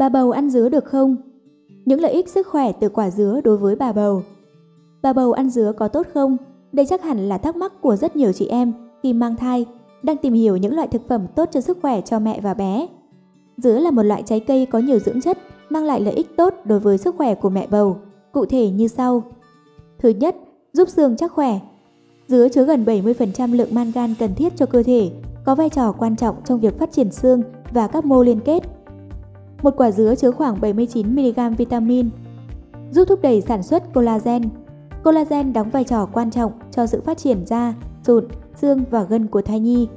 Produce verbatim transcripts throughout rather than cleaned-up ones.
Bà bầu ăn dứa được không? Những lợi ích sức khỏe từ quả dứa đối với bà bầu. Bà bầu ăn dứa có tốt không? Đây chắc hẳn là thắc mắc của rất nhiều chị em khi mang thai, đang tìm hiểu những loại thực phẩm tốt cho sức khỏe cho mẹ và bé. Dứa là một loại trái cây có nhiều dưỡng chất, mang lại lợi ích tốt đối với sức khỏe của mẹ bầu, cụ thể như sau. Thứ nhất, giúp xương chắc khỏe. Dứa chứa gần bảy mươi phần trăm lượng mangan cần thiết cho cơ thể, có vai trò quan trọng trong việc phát triển xương và các mô liên kết. Một quả dứa chứa khoảng bảy mươi chín mi-li-gam vitamin, giúp thúc đẩy sản xuất collagen. Collagen đóng vai trò quan trọng cho sự phát triển da, sụn, xương và gân của thai nhi.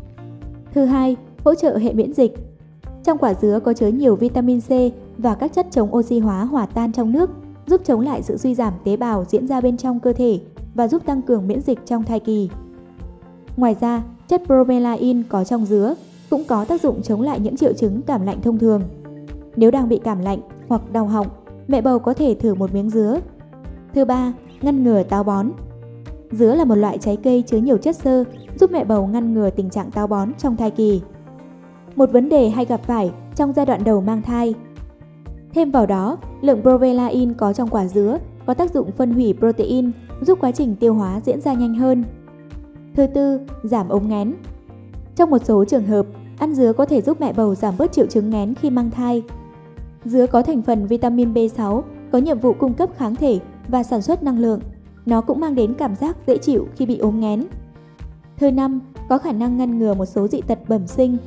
Thứ hai, hỗ trợ hệ miễn dịch. Trong quả dứa có chứa nhiều vitamin C và các chất chống oxy hóa hòa tan trong nước, giúp chống lại sự suy giảm tế bào diễn ra bên trong cơ thể và giúp tăng cường miễn dịch trong thai kỳ. Ngoài ra, chất bromelain có trong dứa cũng có tác dụng chống lại những triệu chứng cảm lạnh thông thường. Nếu đang bị cảm lạnh hoặc đau họng, mẹ bầu có thể thử một miếng dứa. Thứ ba, ngăn ngừa táo bón. Dứa là một loại trái cây chứa nhiều chất xơ, giúp mẹ bầu ngăn ngừa tình trạng táo bón trong thai kỳ. Một vấn đề hay gặp phải trong giai đoạn đầu mang thai. Thêm vào đó, lượng bromelain có trong quả dứa có tác dụng phân hủy protein, giúp quá trình tiêu hóa diễn ra nhanh hơn. Thứ tư, giảm ống nghén. Trong một số trường hợp, ăn dứa có thể giúp mẹ bầu giảm bớt triệu chứng nghén khi mang thai. Dứa có thành phần vitamin B sáu, có nhiệm vụ cung cấp kháng thể và sản xuất năng lượng. Nó cũng mang đến cảm giác dễ chịu khi bị ốm nghén. Thứ năm, có khả năng ngăn ngừa một số dị tật bẩm sinh.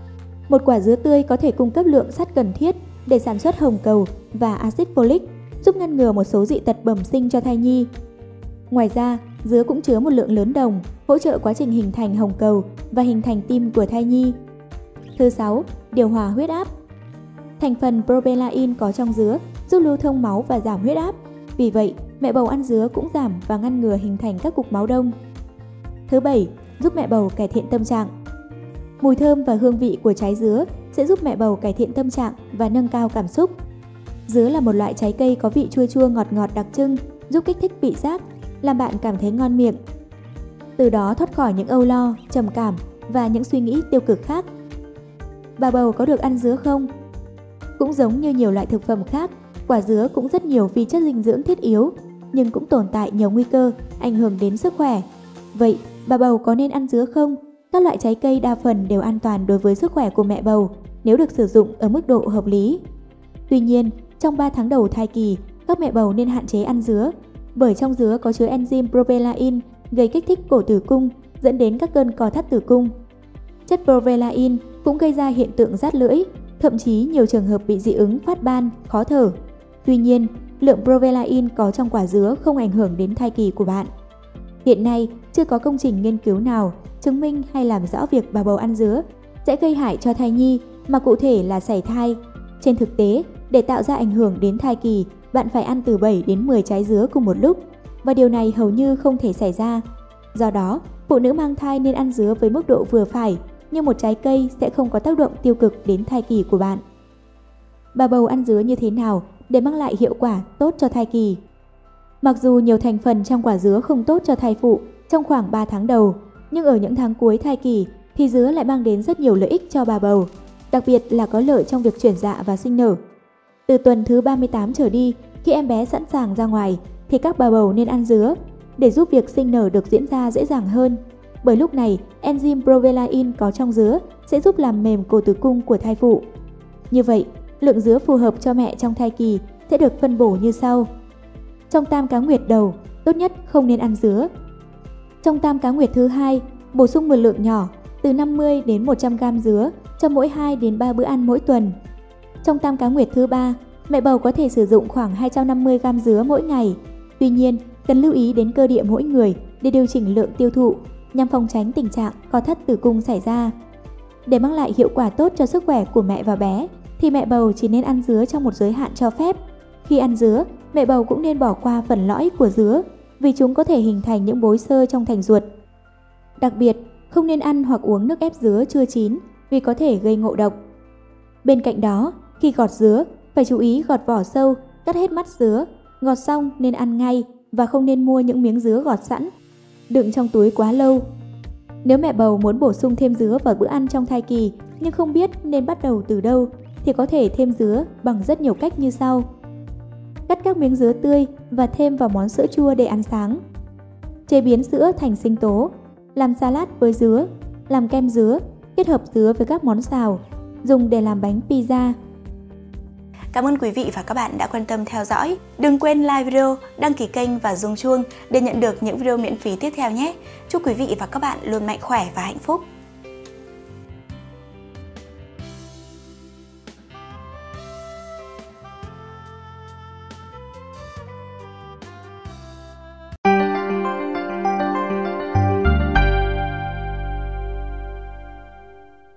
Một quả dứa tươi có thể cung cấp lượng sắt cần thiết để sản xuất hồng cầu và axit folic, giúp ngăn ngừa một số dị tật bẩm sinh cho thai nhi. Ngoài ra, dứa cũng chứa một lượng lớn đồng, hỗ trợ quá trình hình thành hồng cầu và hình thành tim của thai nhi. Thứ sáu, điều hòa huyết áp. Thành phần bromelain có trong dứa giúp lưu thông máu và giảm huyết áp. Vì vậy, mẹ bầu ăn dứa cũng giảm và ngăn ngừa hình thành các cục máu đông. Thứ bảy, giúp mẹ bầu cải thiện tâm trạng. Mùi thơm và hương vị của trái dứa sẽ giúp mẹ bầu cải thiện tâm trạng và nâng cao cảm xúc. Dứa là một loại trái cây có vị chua chua ngọt ngọt đặc trưng, giúp kích thích vị giác, làm bạn cảm thấy ngon miệng. Từ đó thoát khỏi những âu lo, trầm cảm và những suy nghĩ tiêu cực khác. Bà bầu có được ăn dứa không? Cũng giống như nhiều loại thực phẩm khác, quả dứa cũng rất nhiều vi chất dinh dưỡng thiết yếu, nhưng cũng tồn tại nhiều nguy cơ ảnh hưởng đến sức khỏe. Vậy, bà bầu có nên ăn dứa không? Các loại trái cây đa phần đều an toàn đối với sức khỏe của mẹ bầu nếu được sử dụng ở mức độ hợp lý. Tuy nhiên, trong ba tháng đầu thai kỳ, các mẹ bầu nên hạn chế ăn dứa, bởi trong dứa có chứa enzyme bromelain gây kích thích cổ tử cung, dẫn đến các cơn co thắt tử cung. Chất bromelain cũng gây ra hiện tượng rát lưỡi, thậm chí nhiều trường hợp bị dị ứng, phát ban, khó thở. Tuy nhiên, lượng bromelain có trong quả dứa không ảnh hưởng đến thai kỳ của bạn. Hiện nay, chưa có công trình nghiên cứu nào chứng minh hay làm rõ việc bà bầu ăn dứa sẽ gây hại cho thai nhi, mà cụ thể là sảy thai. Trên thực tế, để tạo ra ảnh hưởng đến thai kỳ, bạn phải ăn từ bảy đến mười trái dứa cùng một lúc, và điều này hầu như không thể xảy ra. Do đó, phụ nữ mang thai nên ăn dứa với mức độ vừa phải, nhưng một trái cây sẽ không có tác động tiêu cực đến thai kỳ của bạn. Bà bầu ăn dứa như thế nào để mang lại hiệu quả tốt cho thai kỳ? Mặc dù nhiều thành phần trong quả dứa không tốt cho thai phụ trong khoảng ba tháng đầu, nhưng ở những tháng cuối thai kỳ thì dứa lại mang đến rất nhiều lợi ích cho bà bầu, đặc biệt là có lợi trong việc chuyển dạ và sinh nở. Từ tuần thứ ba mươi tám trở đi, khi em bé sẵn sàng ra ngoài, thì các bà bầu nên ăn dứa để giúp việc sinh nở được diễn ra dễ dàng hơn. Bởi lúc này, enzyme bromelain có trong dứa sẽ giúp làm mềm cổ tử cung của thai phụ. Như vậy, lượng dứa phù hợp cho mẹ trong thai kỳ sẽ được phân bổ như sau. Trong tam cá nguyệt đầu, tốt nhất không nên ăn dứa. Trong tam cá nguyệt thứ hai, bổ sung một lượng nhỏ từ năm mươi đến một trăm gam dứa cho mỗi hai đến ba bữa ăn mỗi tuần. Trong tam cá nguyệt thứ ba, mẹ bầu có thể sử dụng khoảng hai trăm năm mươi gam dứa mỗi ngày. Tuy nhiên, cần lưu ý đến cơ địa mỗi người để điều chỉnh lượng tiêu thụ nhằm phòng tránh tình trạng co thắt tử cung xảy ra. Để mang lại hiệu quả tốt cho sức khỏe của mẹ và bé, thì mẹ bầu chỉ nên ăn dứa trong một giới hạn cho phép. Khi ăn dứa, mẹ bầu cũng nên bỏ qua phần lõi của dứa vì chúng có thể hình thành những bối xơ trong thành ruột. Đặc biệt, không nên ăn hoặc uống nước ép dứa chưa chín vì có thể gây ngộ độc. Bên cạnh đó, khi gọt dứa, phải chú ý gọt vỏ sâu, cắt hết mắt dứa. Gọt xong nên ăn ngay và không nên mua những miếng dứa gọt sẵn, đựng trong túi quá lâu. Nếu mẹ bầu muốn bổ sung thêm dứa vào bữa ăn trong thai kỳ nhưng không biết nên bắt đầu từ đâu, thì thì có thể thêm dứa bằng rất nhiều cách như sau. Cắt các miếng dứa tươi và thêm vào món sữa chua để ăn sáng. Chế biến sữa thành sinh tố, làm salad với dứa, làm kem dứa, kết hợp dứa với các món xào, dùng để làm bánh pizza. Cảm ơn quý vị và các bạn đã quan tâm theo dõi. Đừng quên like video, đăng ký kênh và rung chuông để nhận được những video miễn phí tiếp theo nhé. Chúc quý vị và các bạn luôn mạnh khỏe và hạnh phúc.